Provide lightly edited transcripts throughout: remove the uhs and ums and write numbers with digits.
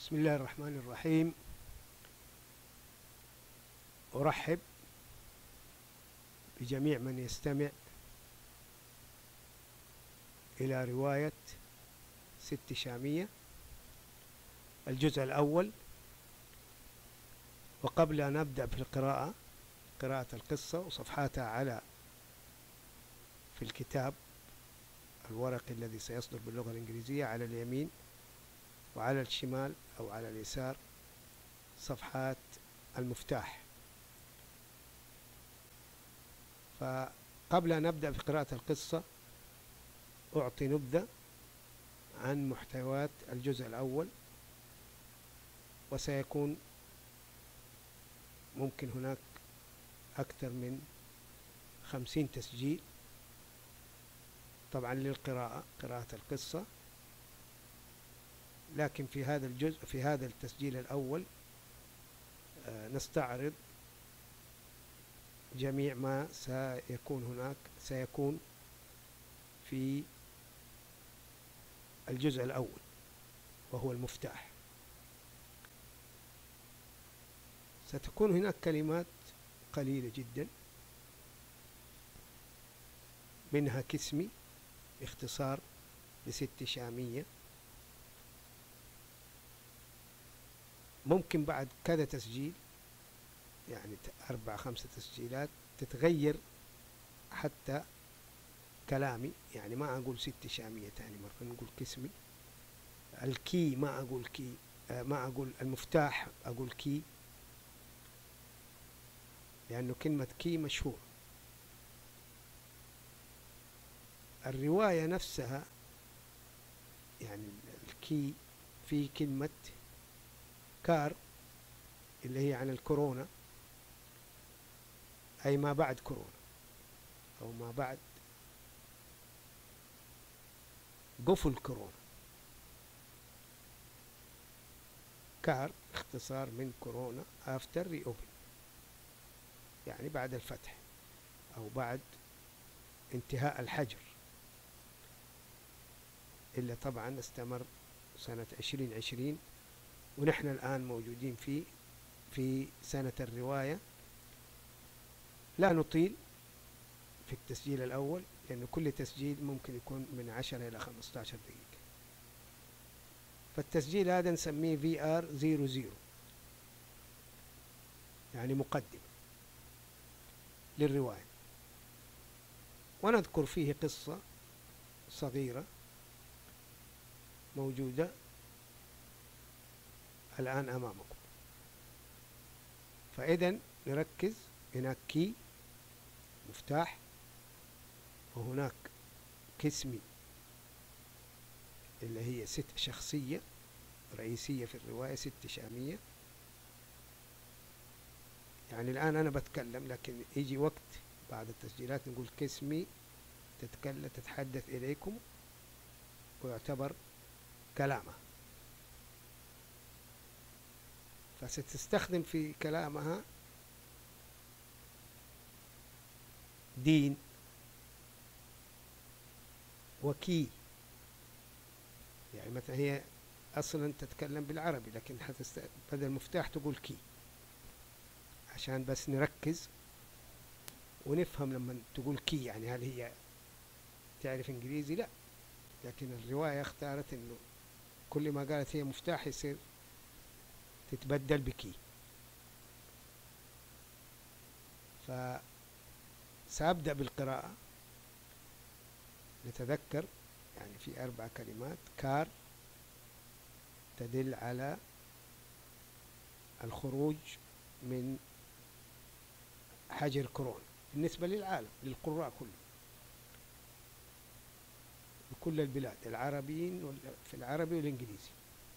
بسم الله الرحمن الرحيم. أرحب بجميع من يستمع إلى رواية ست شامية الجزء الأول. وقبل أن أبدأ في قراءة القصة وصفحاتها في الكتاب الورقي الذي سيصدر باللغة الإنجليزية على اليمين، وعلى الشمال أو على اليسار صفحات المفتاح. فقبل أن نبدأ في قراءة القصة أعطي نبذة عن محتويات الجزء الأول، وسيكون ممكن هناك أكثر من 50 تسجيل طبعا قراءة القصة، لكن في هذا التسجيل الأول نستعرض جميع ما سيكون في الجزء الأول، وهو المفتاح. ستكون هناك كلمات قليلة جدا، منها كسمي باختصار لست شامية. ممكن بعد كذا تسجيل، يعني 4-5 تسجيلات، تتغير حتى كلامي، يعني ما أقول ست شامية تاني مرة، نقول كسمي. الكي ما أقول كي، ما أقول المفتاح، أقول كي، لأنه كلمة كي مشهور. الرواية نفسها يعني الكي في كلمة كار اللي هي عن الكورونا، أي ما بعد كورونا أو ما بعد قفل كورونا. كار اختصار من كورونا after reopen، يعني بعد الفتح أو بعد انتهاء الحجر، إلا طبعا استمر سنة 2020، ونحن الآن موجودين في سنة الرواية. لا نطيل في التسجيل الأول، لأن كل تسجيل ممكن يكون من 10 إلى 15 دقيقة. فالتسجيل هذا نسميه VR00، يعني مقدمة للرواية، ونذكر فيه قصة صغيرة موجودة الآن أمامكم. فإذا نركز، هناك كي مفتاح، وهناك كسمي اللي هي ست شخصية رئيسية في الرواية، ست شامية. يعني الآن أنا بتكلم، لكن يجي وقت بعد التسجيلات نقول كسمي تتحدث إليكم، ويعتبر كلامها. فستستخدم في كلامها دين وكي، يعني مثلا هي أصلا تتكلم بالعربي، لكن بدل المفتاح تقول كي، عشان بس نركز ونفهم. لما تقول كي يعني هل هي تعرف إنجليزي؟ لا، لكن الرواية اختارت إنه كل ما قالت هي مفتاح يصير تتبدل بكي. فسأبدأ بالقراءة. نتذكر يعني في 4 كلمات. كار تدل على الخروج من حجر كورونا بالنسبة للعالم، للقراء كله، لكل البلاد، العربيين في العربي والإنجليزي.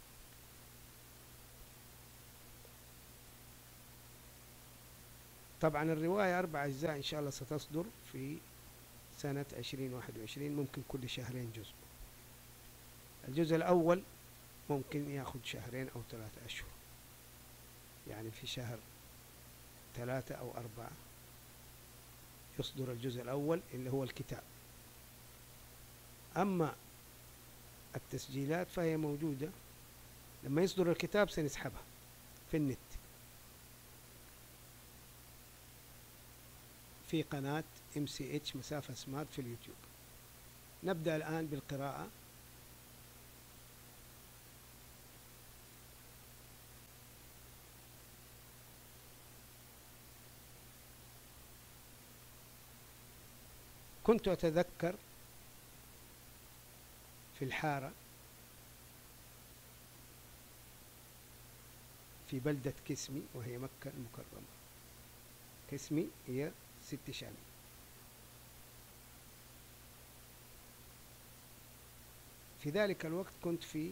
طبعا الرواية 4 أجزاء إن شاء الله ستصدر في سنة 2021، ممكن كل شهرين جزء. الجزء الأول ممكن يأخذ 2 أو 3 أشهر، يعني في شهر 3 أو 4 يصدر الجزء الأول اللي هو الكتاب. أما التسجيلات فهي موجودة لما يصدر الكتاب سنسحبها في النت في قناة MCH مسافة سمارت في اليوتيوب. نبدأ الآن بالقراءة. كنت أتذكر في الحارة في بلدة كسمي وهي مكة المكرمة. كسمي هي ست شامي. في ذلك الوقت كنت في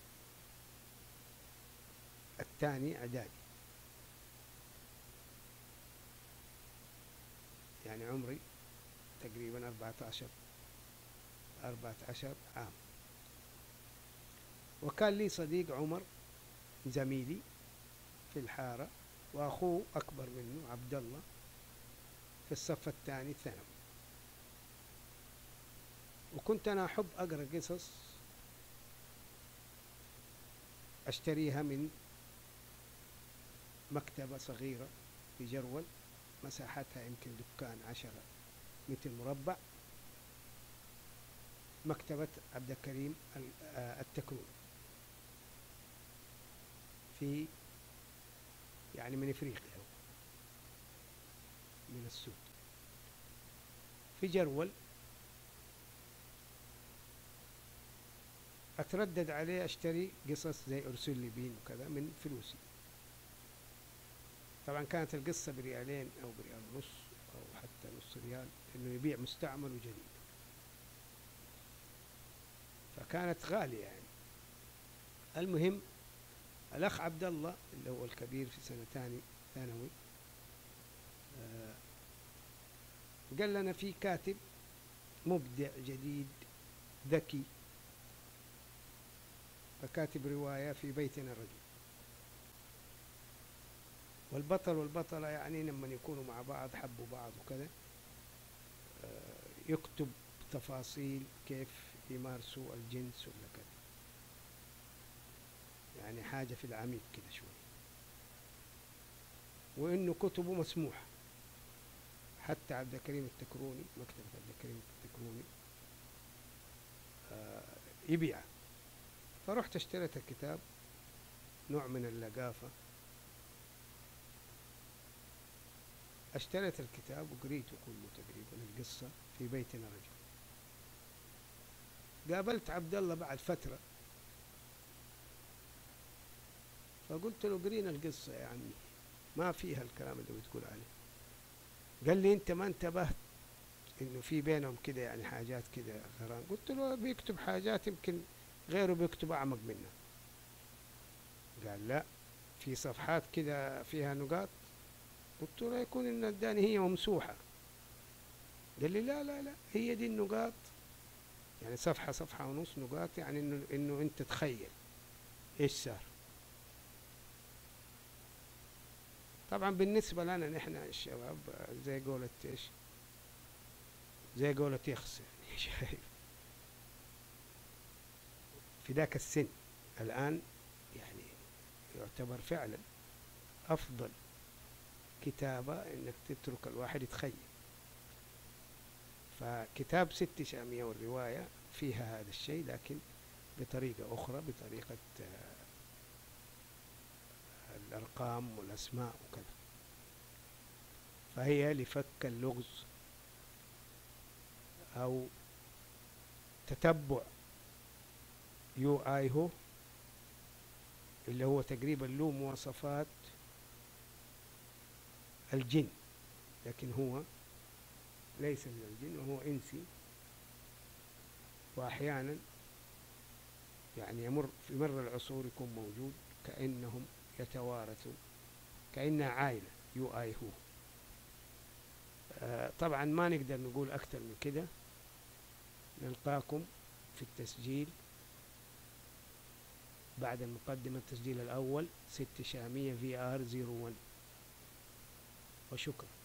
الثاني إعدادي، يعني عمري تقريبا 14 عام. وكان لي صديق عمر زميلي في الحارة، وأخوه أكبر منه عبد الله في الصف الثاني ثانوي. وكنت أنا أحب أقرأ قصص أشتريها من مكتبة صغيرة في جرول، مساحتها يمكن دكان 10 متر مربع، مكتبة عبد الكريم التكروني في يعني من إفريقيا، من السود، في جرول. أتردد عليه أشتري قصص زي أرسل لي بين وكذا من فلوسي. طبعا كانت القصة بريالين أو بريال ونص أو حتى نص ريال، إنه يبيع مستعمل وجديد، فكانت غالية يعني. المهم الأخ عبد الله اللي هو الكبير في سنة ثانوي قال لنا في كاتب مبدع جديد ذكي، فكاتب رواية في بيتنا الرجل، والبطل والبطلة يعني لما يكونوا مع بعض حبوا بعض وكذا يكتب تفاصيل كيف يمارسوا الجنس ولا كذا، يعني حاجة في العميق كده شوي، وإنه كتبه مسموحة. حتى عبد الكريم التكروني، مكتبة عبد الكريم التكروني يبيعه. فرحت اشتريت الكتاب، نوع من اللقافة. اشتريت الكتاب وقريته كله تقريبا، القصة في بيتنا رجل. قابلت عبد الله بعد فترة، فقلت له قرينا القصة يا عمي، ما فيها الكلام اللي بتقول عليه. قال لي انت ما انتبهت انه في بينهم كده يعني حاجات كده غرام؟ قلت له بيكتب حاجات يمكن غيره بيكتب اعمق منها. قال لا، في صفحات كده فيها نقاط. قلت له يكون ان اداني هي ممسوحة. قال لي لا لا لا، هي دي النقاط، يعني صفحة ونص نقاط، يعني انه انت تخيل ايش صار. طبعا بالنسبة لنا نحن الشباب زي قولة ايش، زي قولة يخس يعني شايف في ذاك السن. الآن يعني يعتبر فعلا أفضل كتابة إنك تترك الواحد يتخيل. فكتاب ست شامية والرواية فيها هذا الشيء، لكن بطريقة أخرى، بطريقة الأرقام والأسماء وكذا. فهي لفك اللغز أو تتبع UI هو اللي هو تقريبا له مواصفات الجن، لكن هو ليس من الجن وهو إنسي، وأحيانا يعني يمر في مر العصور يكون موجود، كأنهم يتوارثوا، كأنها عائلة UI هو. طبعا ما نقدر نقول أكثر من كده. نلقاكم في التسجيل بعد المقدمة، التسجيل الأول ست شامية VR 01، وشكرا.